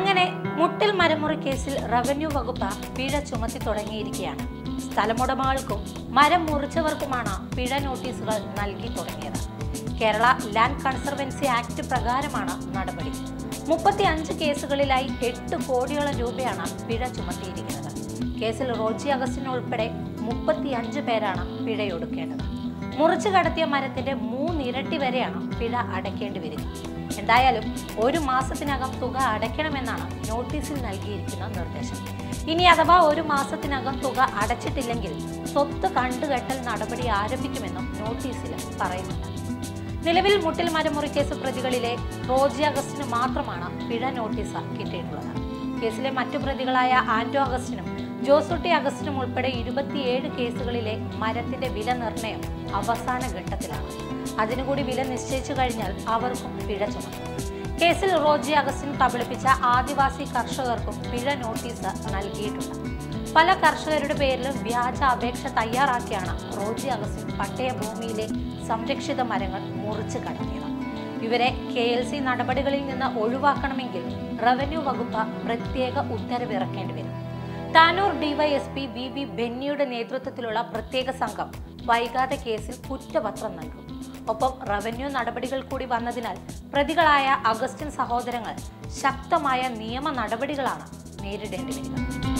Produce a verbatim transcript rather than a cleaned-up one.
അങ്ങനെ മുട്ടിൽ മരമുറി കേസിൽ റവന്യൂ വകുപ്പ് പിഴ ചുമത്തി തുടങ്ങിയിരിക്കുകയാണ്. സ്ഥലമുടമകൾക്കും മരം മുറിച്ചവർക്കുമാണ് പിഴ നോട്ടീസുകൾ നൽകി തുടങ്ങിയത്. കേരള ലാൻഡ് കൺസർവൻസി ആക്ട് പ്രകാരമാണ് നടപടി. മുപ്പത്തി അഞ്ച് കേസുകളിലായി എട്ട് കോടിയോളം രൂപയാണ് പിഴ ചുമത്തിയിരിക്കുന്നത്. കേസിൽ റോജി അഗസ്റ്റിൻ ഉൾപ്പെടെ മുപ്പത്തി അഞ്ച് പേരാണ് പിഴയൊടുക്കേണ്ടത്. മുറിച്ചു കടത്തിയ മരത്തിന്റെ മൂന്നിരട്ടി വരെയാണ് പിഴ അടയ്ക്കേണ്ടി വരിക. എന്തായാലും ഒരു മാസത്തിനകം തുക അടയ്ക്കണമെന്നാണ് നോട്ടീസിൽ നൽകിയിരിക്കുന്ന നിർദ്ദേശം. ഇനി അഥവാ ഒരു മാസത്തിനകം തുക അടച്ചിട്ടില്ലെങ്കിൽ സ്വത്ത് കണ്ടുകെട്ടൽ നടപടി ആരംഭിക്കുമെന്നും നോട്ടീസിൽ പറയുന്നുണ്ട്. നിലവിൽ മുട്ടിൽ മരമുറി കേസ് പ്രതികളിലെ റോജി അഗസ്റ്റിന് മാത്രമാണ് പിഴ നോട്ടീസ് കിട്ടിയിട്ടുള്ളത്. കേസിലെ മറ്റു പ്രതികളായ ആന്റോ അഗസ്റ്റിനും ജോസുട്ടി അഗസ്റ്റിനും ഉൾപ്പെടെ ഇരുപത്തിയേഴ് കേസുകളിലെ മരത്തിന്റെ വില നിർണയം അവസാന ഘട്ടത്തിലാണ്. അതിനുകൂടി വില നിശ്ചയിച്ചു കഴിഞ്ഞാൽ അവർക്കും പിഴ ചുമത്തും. കേസിൽ റോജി അഗസ്റ്റിൻ കബളിപ്പിച്ച ആദിവാസി കർഷകർക്കും പിഴ നോട്ടീസ് നൽകിയിട്ടുണ്ട്. പല കർഷകരുടെ പേരിലും വ്യാജ അപേക്ഷ തയ്യാറാക്കിയാണ് റോജി അഗസ്റ്റിൻ പട്ടയ ഭൂമിയിലെ സംരക്ഷിത മരങ്ങൾ മുറിച്ചു കടത്തിയത്. ഇവരെ കെ എൽ സി നടപടികളിൽ നിന്ന് ഒഴിവാക്കണമെങ്കിൽ റവന്യൂ വകുപ്പ് പ്രത്യേക ഉത്തരവിറക്കേണ്ടി വരും. താനൂർ ഡിവൈഎസ്പി വി വി ബെന്നിയുടെ നേതൃത്വത്തിലുള്ള പ്രത്യേക സംഘം വൈകാതെ കേസിൽ കുറ്റപത്രം നൽകും. ഒപ്പം റവന്യൂ നടപടികൾ കൂടി വന്നതിനാൽ പ്രതികളായ അഗസ്റ്റിൻ സഹോദരങ്ങൾ ശക്തമായ നിയമ നടപടികളാണ് നേരിടേണ്ടി വരിക.